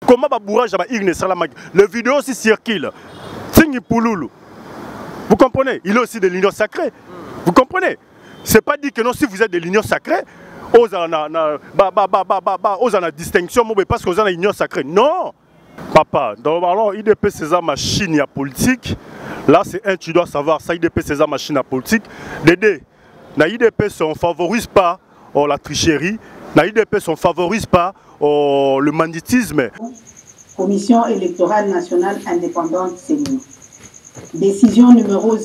Comment va bourrage à Irne Salamag? Le vidéo aussi circule. Singi Pouloulou. Vous comprenez? Il est aussi de l'union sacrée. Vous comprenez? C'est pas dit que non, si vous êtes de l'union sacrée, aux en distinction, parce que vous avez l'union sacrée. Non! Papa, donc alors IDP c'est sa machine à politique. Là c'est un, tu dois savoir, ça IDP c'est sa machine à politique. Dédé, na IDP on ne favorise pas la tricherie, na IDP on ne favorise pas le banditisme. Commission électorale nationale indépendante CENI. Décision numéro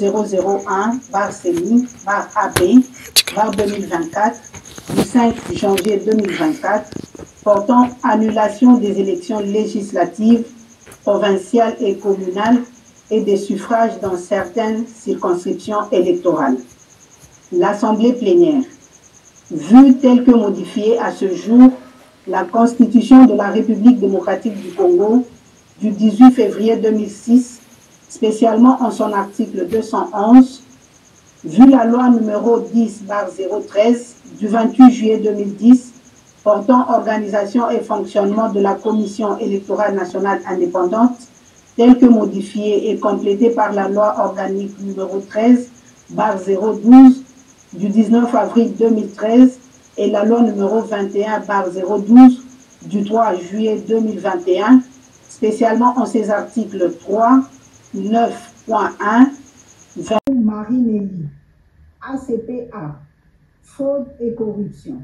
001/CENI/AP/2024 du 5 janvier 2024 portant annulation des élections législatives, provinciales et communales et des suffrages dans certaines circonscriptions électorales. L'Assemblée plénière, vue telle que modifiée à ce jour, la Constitution de la République démocratique du Congo du 18 février 2006, spécialement en son article 211, vu la loi numéro 10/013 du 28 juillet 2010 portant organisation et fonctionnement de la Commission électorale nationale indépendante, telle que modifiée et complétée par la loi organique numéro 13/012 du 19 avril 2013 et la loi numéro 21/012 du 3 juillet 2021, spécialement en ses articles 3, 9.1, 20. Marie-Nelly, ACPA, fraude et corruption.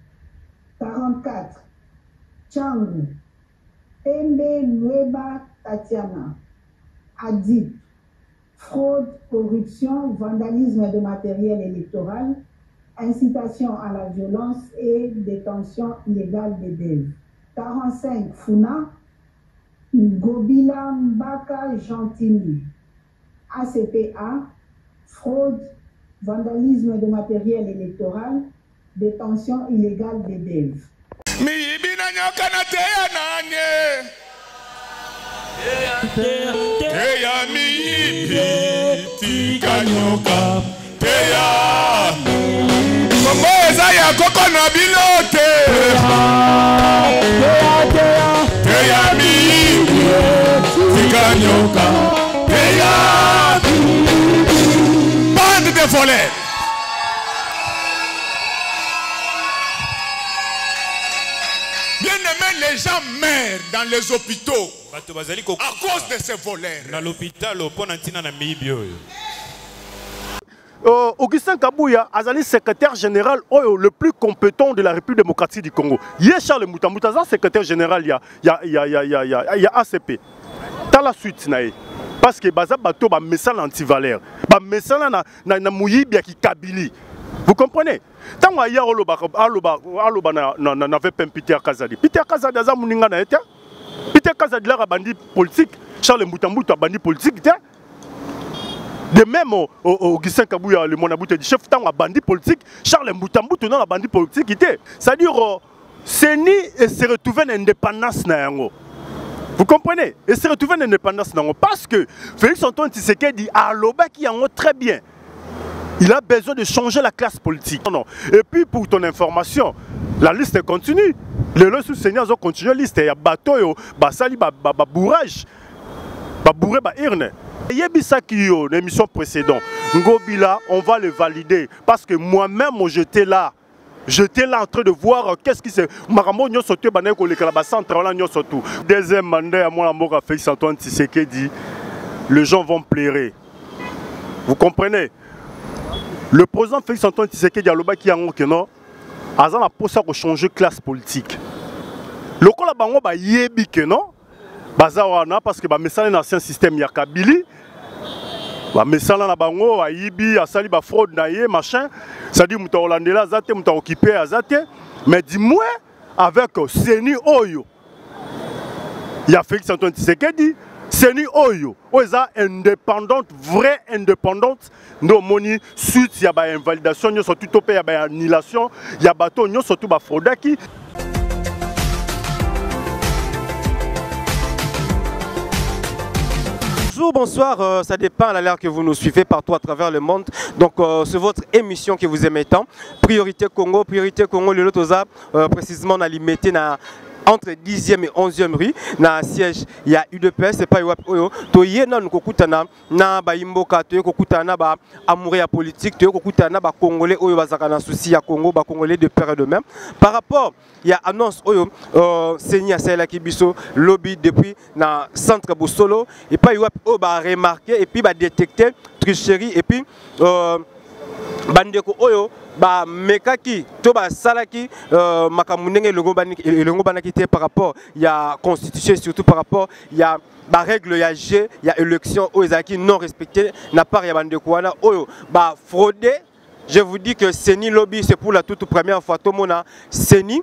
44. Tchangu, Pembe Nueba Tatiana, ADIP, fraude, corruption, vandalisme de matériel électoral, incitation à la violence et détention illégale des élèves. 45. Funa, Ngobila Mbaka Gentini, ACPA, fraude, vandalisme de matériel électoral, détention illégale des élèves. Bande de volets. Bien aimé, les gens meurent dans les hôpitaux à cause de ces voleurs. Augustin Kabouya, Azali, secrétaire général le plus compétent de la République démocratique du Congo. Il y a Charles Moutamouta, secrétaire général, il y a ACP. Dans la suite, parce que Baza Bato ba message anti-valeur, ba message na Mouyibi qui Kabili. Vous comprenez? Tant qu'il y a n'avait pas Peter Kazadi. Peter Kazadi a Mouninga na été. Peter Kazadi là bandit politique. Charles Moutamouta bandit politique. De même, Augustin Kabouya, le monabouté du chef, tant bandit politique. Charles Moutamouta non la bandit politique. C'est-à-dire, CENI se retrouve une indépendance na yango. Vous comprenez? Et se retrouve une indépendance na yango parce que Félix Antoine Tshisekedi a l'oba qui yango très bien. Il a besoin de changer la classe politique. Non. Et puis pour ton information, la liste continue. Les lois sous Seigneur ont continué la liste. Il y a bateau, basali, bourrage, bourré, irne. Il y a une émission précédente. Ngobila, on va le valider. Parce que moi-même, j'étais là. J'étais là en train de voir qu'est-ce qui se... Deuxième mandat, à moi, Félix Antoine Tshisekedi, les gens vont pleurer. Vous comprenez? Le président Félix Antoine Tshisekedi a l'oba qui a un non, a la possibilité de changer de classe politique. Le coup là bango ba yebi que non, bazawana parce que ba mesala un ancien système ya Kabili, ba mesala na bango a yebi a sali ba fraude na ye machin, ça dit muta holandela zate muta occupé azate, mais dis-moi avec CENI Oyo. Il y a Félix Antoine Tshisekedi. CENI Oyo, oza indépendante, vraie indépendante. No moni suite il y a ba invalidation, il y a tout topé, il y a ba annulation, il y a bateau, il y a surtout ba fraudaki. Bonjour, bonsoir, ça dépend à l'heure que vous nous suivez partout à travers le monde. Donc c'est votre émission que vous aimez tant. Priorité Congo, le Lotosa, précisément on a limité na entre 10e et 11e rue na siège il y a UDPS c'est pas oyo to yena nkokutana na ba imboka to kokutana ba amour ya politique to kokutana ba congolais oyo bazaka na souci ya Congo ba congolais de père et de mère par rapport il y a annonce oyo Seni Asala Kibiso lobby depuis na centre Bosolo et pas oyo ba remarquer et puis ba détecter tricherie et puis bandeko oyo ba mekaki to ba salaki makamunenge longo banaki te par rapport il y a constitution surtout par rapport il y a ba règle ya G il y a élection oyo ezaki non respecté na part ya bandeko wana oyo ba frauder. Je vous dis que Seni lobby c'est pour la toute première fois to mona Seni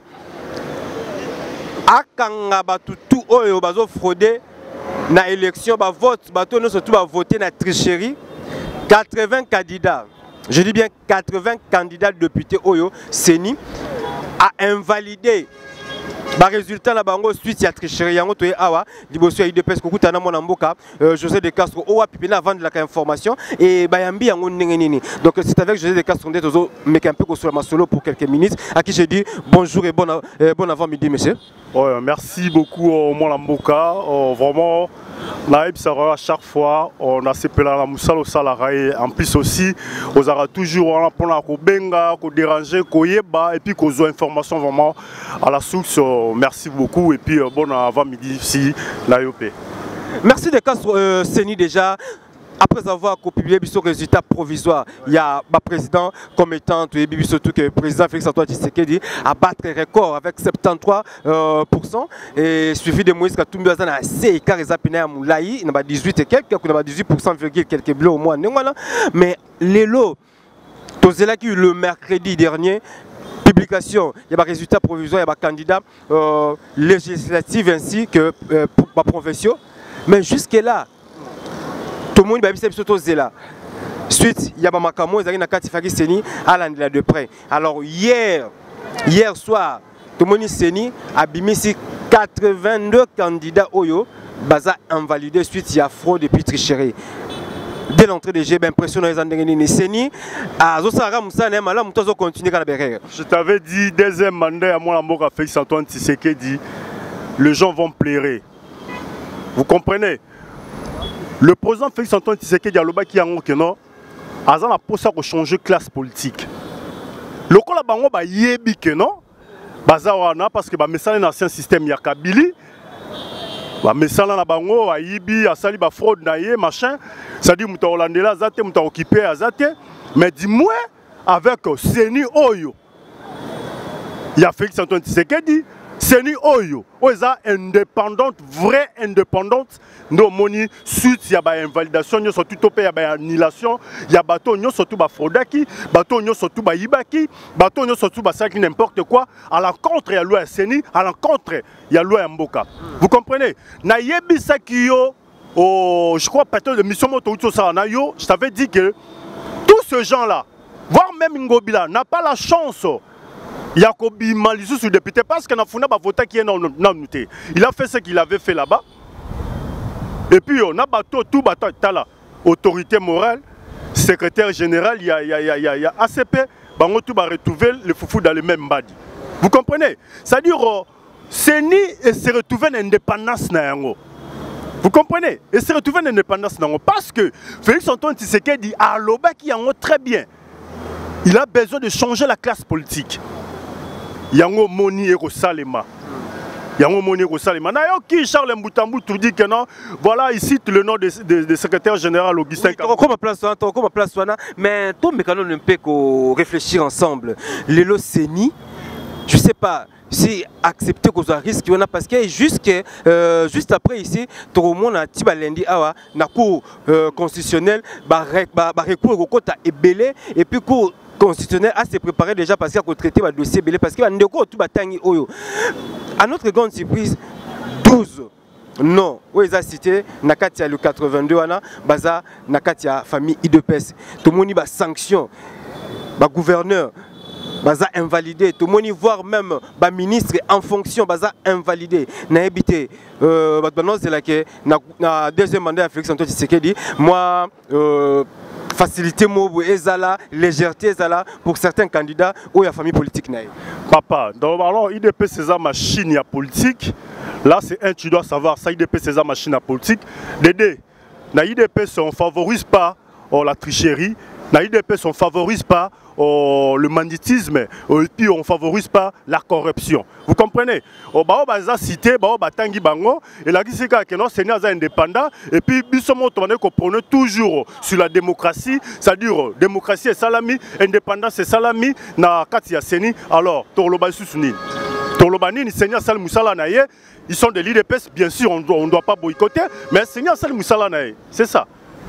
akanga ba tout oyo bazo frauder na élection ba vote bato no surtout ba voter na tricherie 80 candidats. Je dis bien 80 candidats députés Oyo Seni a invalidé le résultat de la suite à tricherie yango to awa liboso ya IDPS kokutana mona mboka José de Castro owa pipina avant de la information et bayambi yango ndenge nini. Donc c'est avec José de Castro ndeto zo meka un peu sur ma solo pour quelques minutes à qui je dis bonjour et bon avant-midi monsieur. Ouais, merci beaucoup mon mboka vraiment. À chaque fois, on a ces plans au salarié. En plus aussi, on aura toujours pour la benga, déranger, et puis qu'on a information vraiment à la source. Merci beaucoup et puis bon avant-midi ici, l'AIOP. Merci de Castro Seni déjà. Après avoir publié le résultat provisoire, il y a le président comme étant surtout que le président Félix Antoine Tshisekedi a battu record avec 73% et suivi de Moïse Katumbi Azana assez car ils appelaient à Moulaï, il y a 18 et quelques, il y a 18% quelques bleus au moins. Mais les lots, le mercredi dernier, publication, il y a un résultat provisoire, il y a un candidat législatif ainsi que pour profession, mais jusque là. Tout le monde va se là. Suite, il y a un makamo, il y a un Seni à l'année de près. Alors hier soir, tout le monde Seni a bimisi 82 candidats Oyo, baza invalidé suite il y a fraude et puis tricherie. Dès l'entrée des G, impressionnant les Andengeni Seni, à Zosara Moussa Nemala, Moutozo continue à la berre. Je t'avais dit, deuxième mandat à moi, la Félix Antoine Tshisekedi, les gens vont pleurer. Vous comprenez? Le président Félix Antoine Tshisekedi Aloba qui a la posa pour changer classe politique. Le cas bango ba yebi que non, bazawana parce que ba mesala na ancien système ya Kabili, ba mesala na bango ba yebi asali ba fraude na ye machin, ça dit muta holandela zate muta occupé azate, mais dis-moi avec Seni Oyo. Il y a Félix Antoine Tshisekedi Seni Oyo, oza indépendante, vraie indépendante. No moni suite ya ba invalidation, nyo surtout topé ya ba annulation, ya bato nyo surtout ba fraudaki, bato nyo surtout ba yibaki, bato nyo surtout ba saki n'importe quoi à l'encontre ya loi Seni, à l'encontre ya loi Mboka. Vous comprenez? Na yebisa kiyo je crois peut-être de mission moto ça na yo, je t'avais dit que tous ces gens-là, voire même Ngobila n'a pas la chance. Yakobi Malisou sur député parce qu'il a fait voter qui est non. Il a fait ce qu'il avait fait là-bas. Et puis on a battu tout bateau autorité morale, secrétaire général, il y a ACP, on tout va retrouver le foufou dans le même badi. Vous comprenez? C'est-à-dire Seni et se retrouver l'indépendance na yango. Vous comprenez? Et se retrouver l'indépendance na yango parce que Félix Antoine Tshisekedi a loba qui yango très bien. Il a besoin de changer la classe politique. Yango moni eko salema. Yango moni eko salema. Na yo qui Charles Mboutambu tout dit que non. Voilà ici le nom de secrétaire général Augustin. Comme place mais tout mécano ne peut que réfléchir ensemble. Lelo Seni, je sais pas si accepter qu'on a risque parce que juste après ici tout le monde a tiba lundi awa na cour constitutionnel ba recours au côté ebelé et puis cour constitutionnel a se préparé déjà parce qu'il a traité le dossier belé parce qu'il a ndeko tout batangi oyo. À notre grande surprise 12 non, oui, ça cité Nakatia le 82 wana baza Nakatia famille IDPS. Tout le monde ba sanction ba gouverneur baza invalidé, tout le monde voir même ba ministre en fonction baza invalidé. Na habité c'est là que na deuxième mandat à Félix Antoine Tshisekedi moi facilité mobo ezala légèreté ezala pour certains candidats ou la famille politique naïe. Papa, donc alors IDP c'est sa machine à politique. Là c'est un tu dois savoir ça IDP c'est sa machine à politique. Dédé, na IDP on favorise pas la tricherie, na IDP on favorise pas le banditisme et puis on favorise pas la corruption. Vous comprenez? Baza cité, tangi bango et la gisika que non Seigneur indépendant et puis bisomo qu'on prône toujours sur la démocratie, c'est-à-dire démocratie et salami, indépendance et salami na kati ya Seni. Alors toloba susuni. Toloba ni Seigneur Sal Moussala naye, ils sont des leaders, bien sûr on doit pas boycotter, mais Seigneur Sal Moussala naye, c'est ça.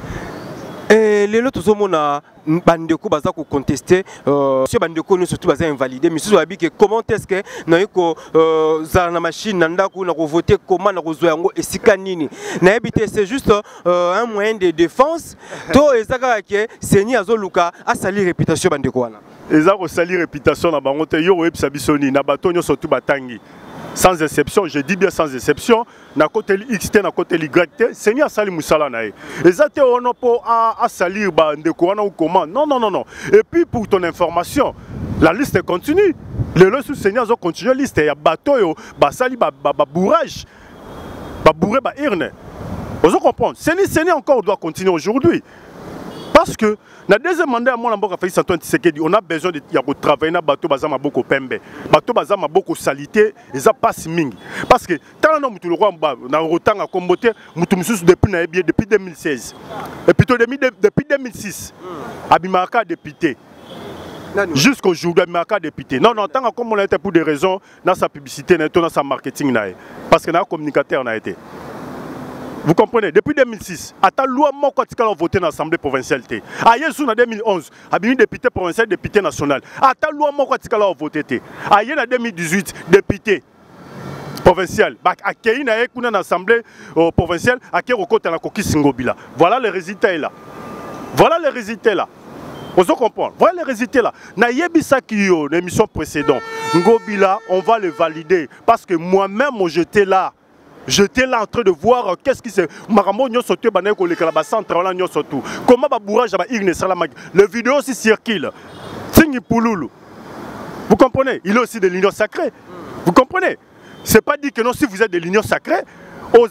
Et les autres hommes bandeko baza ko contester monsieur bandeko nous surtout baza invalidé mais surtout que comment est-ce que na yiko za na machine nanda ko na voter comment na zo yango esika nini na ebité c'est juste un moyen de défense to ezaka ke seni azoluka asali réputation bandeko wana ezako sali réputation na bango te yo webisa bisoni na batonyo surtout batangi. Sans exception, je dis bien sans exception, na côté XT, na côté YT, Seigneur Sali Moussala nae. Ezate ono po a salir ba ndeko wana ou comment. Non non non non. Et puis pour ton information, la liste continue. Le sous Seigneur zo continue liste ya bateau yo, ba sali ba bourrage. Ba bourré ba irne. Vous comprenez? Seigneur encore doit continuer aujourd'hui. Parce que dans le deuxième mandat, on a besoin de travailler dans le bateau bazama beaucoup pembe. Bateau bazama beaucoup salité et ça passe ming. Parce que tant que nous le roi na rotanga comboté, depuis 2016. Et plutôt depuis 2006. Abimaka député. Jusqu'au jour d'Abimaka député. Non non, tant que comme on a été pour des raisons dans sa publicité, dans sa marketing parce que dans communicateur on a été. Vous comprenez? Depuis 2006, à ta loi, moi, quand tu as voté dans l'Assemblée provinciale, ailleurs, en 2011, il y a député provincial, député national. À ta loi, moi, quand tu as voté, ailleurs, en 2018, député provincial. Il y a une assemblée provinciale, il y a une coquille Singobila. Voilà les résultats là. Voilà les résultats là. Vous comprenez? Voilà les résultats là. Na yebisa kiyo, l'émission précédente, Ngobila, on va le valider. Parce que moi-même, j'étais là. J'étais là en train de voir qu'est-ce qui se Maramo nyo sauté bané ko le centre là nyo sautou. Comment ba bourrage ba Irne Salamag. Le vidéo aussi circule. Singi Pouloulou. Vous comprenez? Il est aussi de l'union sacrée. Vous comprenez? C'est pas dit que non si vous êtes de l'union sacrée, aux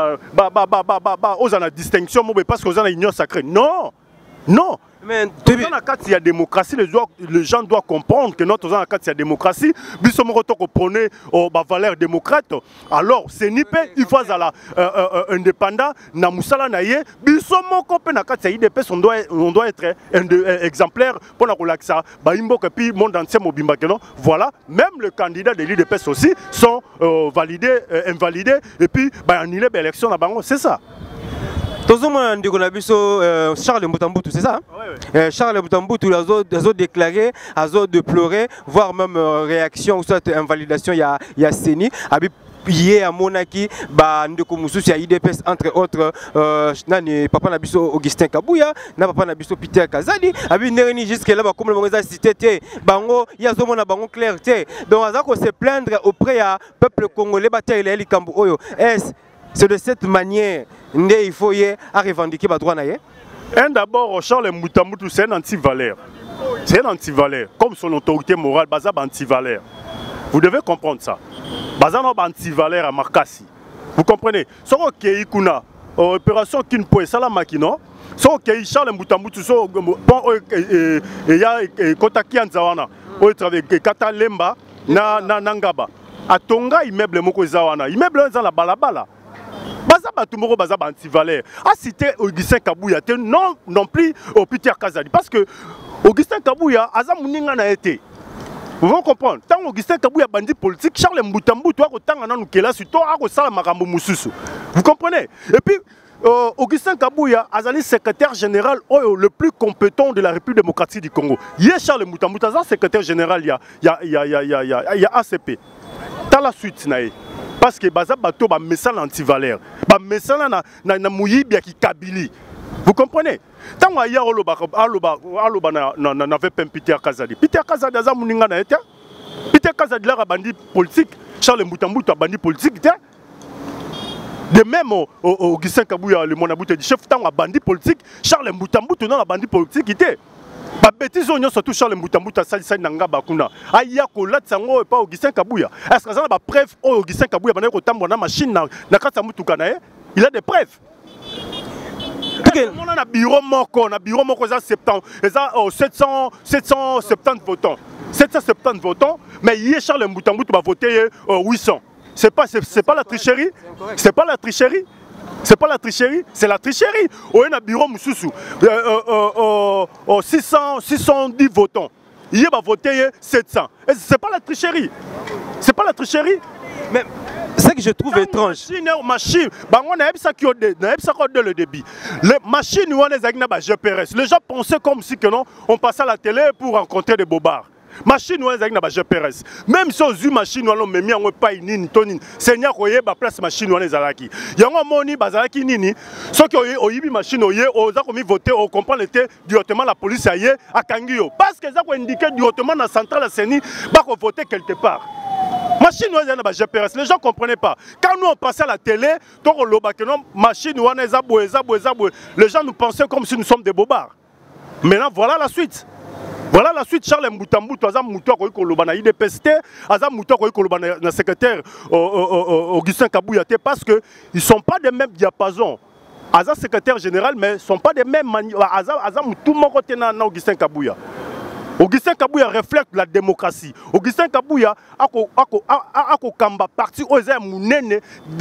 ana distinction parce que vous avez l'union sacrée. Non. Non. Mais dans la carte il y a démocratie, les gens doivent comprendre que notre dans la carte il y a démocratie, bisomoroto ko prôner ba valeur démocrate. Alors c'est nipe il faut à indépendant na musala na ye, bisomoko pe na carte il IDP on doit être exemplaire pour la relaxa, ba imboka puis monde entier mobimba que non. Voilà, même le candidat de l'IDP aussi sont validés invalidés et puis ba annulé l'élection na bango, c'est ça. Charles Moutambutu, c'est ça? Oui. Charles Moutambutu a déclaré, a déploré, voire même réaction ou soit invalidation, il y a Seni. Hier à Monaki, Ndeko Moussous, il y a IDPS entre autres, Papa Nabiso Augustin Kabouya, Papa Nabiso Peter Kazadi, Abi Nereni jusqu'à là, comme le mot cité, Bango, il y a Zomona Bango clarté. Donc, on se plaindre auprès du peuple congolais, Bataille et Kambu Oyo. C'est de cette manière qu'il faut à revendiquer les droits. D'abord, Charles Moutambutu, c'est un anti-valeur. C'est un anti-valeur. Comme son autorité morale, c'est un anti-valeur. Vous devez comprendre ça. C'est un anti-valeur à Markassi. Vous comprenez? Si vous avez une opération qui ne peut pas être makino, si vous avez Charles Moutambutu, il y a Kotaki Anzawana, il travaille avec Kata Lemba, Nangaba. A Tonga, immeuble Moko Zawana. Immeuble dans la balabala. Baza Batumoro Baza anti-valeur. A cité Augustin Kabouya, non plus au Peter Kazadi. Parce que Augustin Kabouya, Aza Mouninga n'a été. Vous comprenez? Tant Augustin Kabouya bandit politique, Charles Moutambutu a autant en Anoukela, surtout à Rosala Marambo Moussoussou. Vous comprenez? Et puis, Augustin Kabouya, Azali secrétaire général le plus compétent de la République démocratique du Congo. Il y a Charles Moutambutu, secrétaire général, il y a ACP. Dans la suite, parce que baza bateau ba message anti-valeur ba message na muyibi qui kabili. Vous comprenez? Tant que ya aloba na veut Peter Kazadi. Peter Kazadi za muninga na été. Peter Kazadi la bandi politique, Charles Moutambutu bandi politique. De même Augustin Kabouya le Monabuté du chef tant bandit politique Charles Mbutambutu dans la bandit politique était ba bêtise on surtout Charles Mbutambutu salisa nanga bakuna aya ko latsango pas Augustin Kabouya est-ce que ça ba preuve Augustin Kabouya bana ko tambo na machine na kata mutuka na il a des preuves. On a un bureau moko za 770 votants 770 votants mais hier Charles Mbutambutu va voter 800. C'est pas la tricherie. C'est pas la tricherie. C'est pas la tricherie. C'est la tricherie. On a un bureau Moussoussou. 610 votants. Il va voter 700. C'est pas la tricherie. C'est pas la tricherie. Mais ce que je trouve étrange. Machine. On a le débit. Les machines, on a GPS. Les gens pensaient comme si que non, on passait à la télé pour rencontrer des bobards. Machine ou un GPS. Même si on a une machine, on a mis un pas une tonne. Seigneur, on a place machine ou un zalaki. Il y a un moni bazalaki nini. Ceux qui ont eu une machine, on a voté, on comprend l'été directement la police à Kangio. Parce que ça a indiqué directement dans la centrale à Seni, bah qu'on voter quelque part. Machine ou un GPS. Les gens ne comprenaient pas. Quand nous on passait à la télé, machine ou un les gens nous pensaient comme si nous sommes des bobards. Maintenant voilà la suite. Voilà la suite. Charles Mbutambutu aza muto ko koloba na IDPST, aza muto ko koloba na secrétaire Augustin Kabouya parce que ils sont pas des mêmes diapasons. Aza secrétaire général mais sont pas des mêmes aza muto moko tena na Augustin Kabouya. Augustin Kabouya reflète la démocratie. Augustin Kabouya a kamba parti oza munene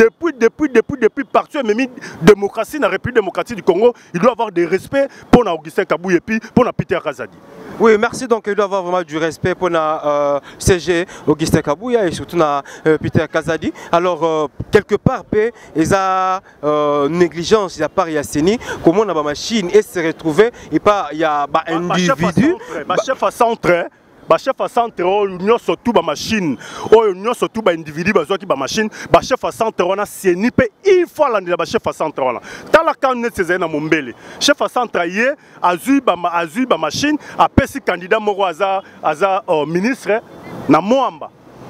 depuis parti même démocratie na République démocratique du Congo, il doit avoir des respects pour Augustin Kabouya et puis pour Peter Kazadi. Oui, merci. Donc, il doit avoir vraiment du respect pour la CG Augustin Kabouya et surtout Peter Kazadi. Alors, quelque part, il y a négligence, il y a pas Yasseni, comment on a ma machine et se retrouver, il y a un individu. Chef à centre. Chef à centre, l'union surtout ba machine, l'union surtout ba individu bazo ki ba machine, chef à centre on a seni pe il faut la chef à centre on a. Dans la canne ces na mombele. Chef à centre yé azu ba machine a pesi candidat moko aza ministre na Moamba.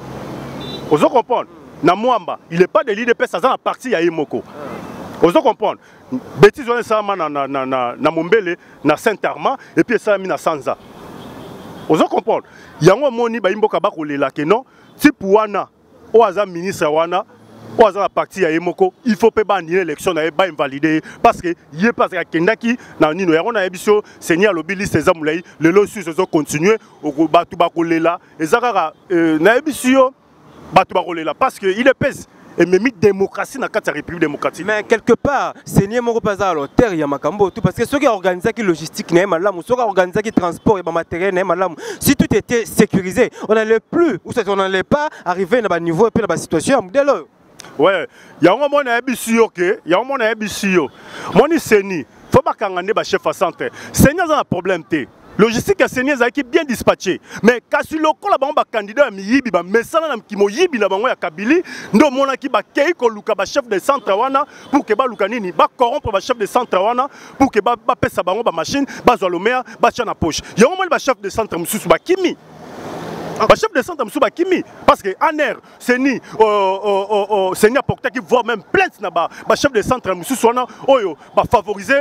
Vous comprenez? Na Moamba, il est pas de l'IDP ça na parti ya Yemoko. Vous comprenez? Bêtise on est ça na mombele na Saint-Armand et puis ça mi na Sanza. Vous comprenez? Il y a un moment où il y a non, si pour wana, ou aza ministre wana, ou aza la partie à Yemoko, il faut pas annuler l'élection, pas invalider parce que il parce que Kendaki na nino ya ona ebiso seigneur lobi liste za mulai le losu se continuer au batu bakolela ezaka na ebiso batu bakolela parce que il est pèse et même démocratie dans la République démocratique. Mais quelque part, c'est nié mon pas à l'auteur il y a makambo tout parce que ceux qui organisent qui logistique n'est malam, ceux qui organisent qui transport et matériel n'est malam. Si tout était sécurisé, on n'allait plus ou on n'allait pas arriver à un niveau et puis dans la situation modèle. Ouais, il y a un moment à Ebisio que, il y a un moment à Ebisio. Moi ni seni, faut pas qu'on ait chef à centre. Seigneur a un problème té. Logistique à Seigneur a bien dispatché. Mais quand sur le coup, là, candidat Miyibi, mais ça, qui m'a yibi là, à Kabili, nous, mon qui va keiko luka chef de centre wana pour que ba lukanini ba corrompre ba chef de centre wana pour que ba pesa bango ba machine ba zolomea ba chana poche. Il y a un moment ba chef de centre mususu ba kimi. Ba chef de centre mususu ba kimi parce que en air Seni Seigneur Pokta qui voit même plainte na ba chef de centre mususu wana oyo ba favoriser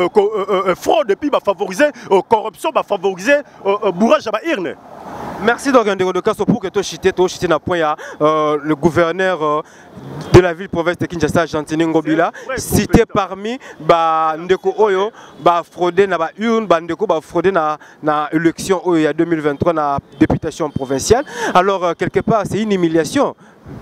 fraude et puis ba favoriser corruption ba favoriser bourrage ba irne. Merci d'organiser de cas pour que tu chité na point le gouverneur de la ville province de Kinshasa Gentini Ngobila cité parmi ba ndeko oyo ba fraudé na ba urne ba ndeko ba fraudé na élection oyo il y a 2023 na députation provinciale. Alors quelque part c'est une humiliation.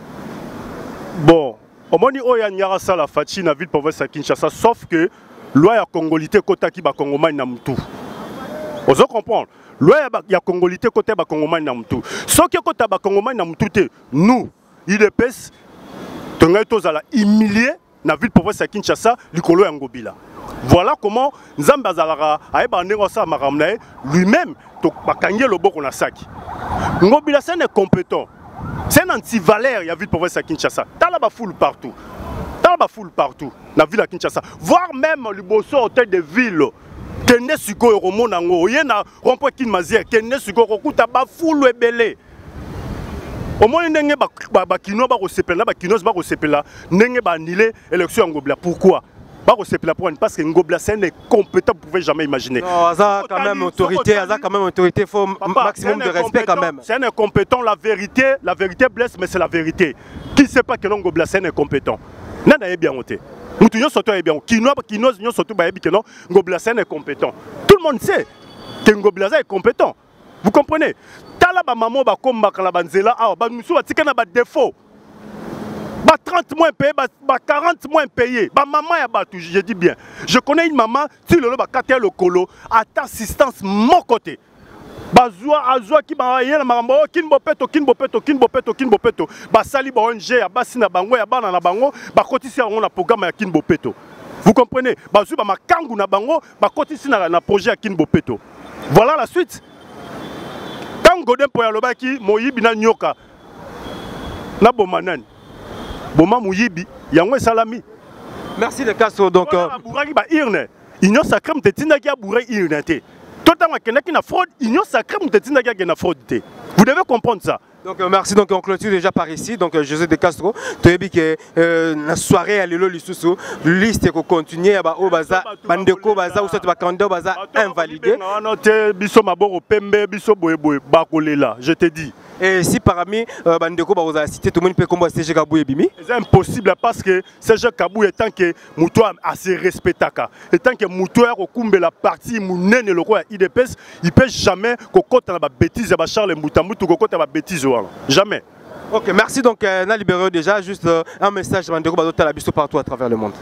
Bon, au moins oyo nyara ça la fachi na ville province de Kinshasa sauf que loi ya congolité kota ki ba kongomani na mutu. Vous comprenez? Loi ya congolité côté ba kongomani na mutu. Ce qui côté ba kongomani na mutu te nous IDPS tonga tozala humilié na ville province ya Kinshasa likolo ya Ngobila. Voilà comment Nzambe azalaka ayeba ndeko sa makamna lui-même to bakangie loboko na saki. Ngobila c'est un incompétent. C'est un anti-valeur ya ville province ya Kinshasa. Tala ba foule partout. Tala ba foule partout na ville ya Kinshasa. Voire même liboso hôtel de ville. Kende siko romona ngo yena rompo kin mazier kende siko kokuta ba foule ebele. Au moins ndenge ba kino ba resepela ba kinos ba resepela ndenge ba annuler élection Ngobla. Pourquoi? Ba resepela parce que Ngobla c'est un incompétent, vous pouvez jamais imaginer. Non, ça quand même autorité, ça quand même autorité, faut maximum de respect quand même. C'est un incompétent, la vérité blesse, mais c'est la vérité. Qui sait pas que Ngobla c'est un incompétent? Nana est bien monté. Moutounyo soto est bien. Kinos nyo soto ba que non Ngobla c'est un incompétent. Tout le monde sait que Ngobla est incompétent. Vous comprenez? Tala ba maman ba komba kala banzela ah ba musu ba tika na ba défaut. Bah 30 moins payé, bah 40 moins payé. Bah maman ya battu, je dis bien. Je connais une maman, si le bah kater le colo, à ta assistance mon côté. Bah zoa qui m'a yé la maman, kinbopeto. Bah sali ba ONG, bah sina bango ya bana na bango, bah kotisi on na programme ya kinbopeto. Vous comprenez? Bah zoa bah makangu na bango, bah kotisi na projet ya kinbopeto. Voilà la suite. Quand Godin pour yaloba ki moyibi na nyoka na bomanani. Boma Mouyibi, Yango Salami. Merci de Castro. Donc, Union sacrée, vous devez comprendre ça. Donc merci, donc on clôture déjà par ici. Donc José de Castro, tu as dit que la soirée à l'élo l'issoussou, liste qu'on continue à au baza, bandeko baza ou soit bakando baza invalidé. Je te dis. Et si parmi bandeko baza cité tout le monde peut comment CG Kabou et Bimi. C'est impossible parce que CG Kabou est tant que Moutoua assez respectaka. Et tant que Moutoua okumbe la partie mounene le roi IDPS, il peut jamais kokota na bêtise ba Charles Moutamoutou kokota ba bêtise. Jamais. Ok, merci. Donc, on a libéré déjà juste un message de Bandeko Bato Talabiso partout à travers le monde.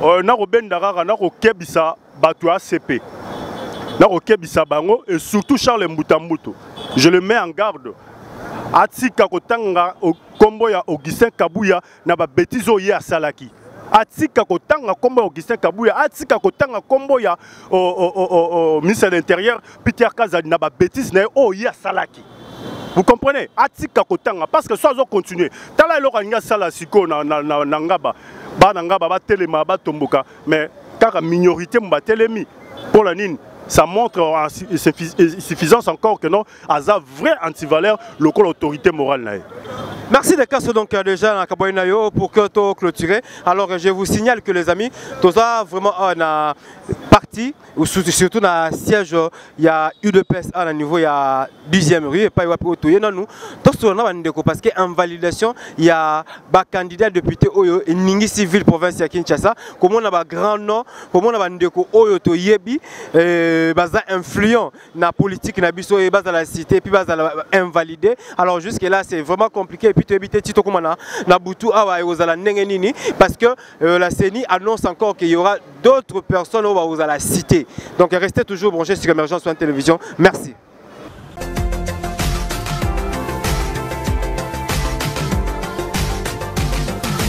Et surtout Charles Moutamoutou. Je le mets en garde. Atika Kotanga Kombo ya Augustin Kabouya na ba bêtise ya Salaki. Atika Kotanga Kombo Augustin Kabouya, Atika Kotanga Kombo ya ministre de l'Intérieur Peter Kazadi na ba bêtise na ya Salaki. Vous comprenez? Atika Kotanga parce que soit on continue. Tala elokanga sala siko na ngaba. Ba ngaba ba telema ba tomboka mais car minorité mba telemi pour la nine. Ça montre en suffisance encore que non, Aza vrai antivaleur, local autorité morale. Merci de Castro donc déjà dans Kaboinayo pour que tu clôturer. Alors je vous signale que les amis, tout ça vraiment on parti ou surtout dans le siège il y a UDPS à niveau il y a 10e rue et pas il y a nous tout parce que en validation il y a ba candidat député oyo ningi civil province ya Kinshasa comme on a ba grand nom comme on a ndeko oyo to yebi baza influent na politique na biso et baza la cité puis baza invalidé. Alors jusque là c'est vraiment compliqué et puis tu éviter tito comme na butu awa ozala ndenge nini parce que la CENI annonce encore qu'il y aura d'autres personnes au la cité. Donc restez toujours branchés sur Emergence One Télévision. Merci.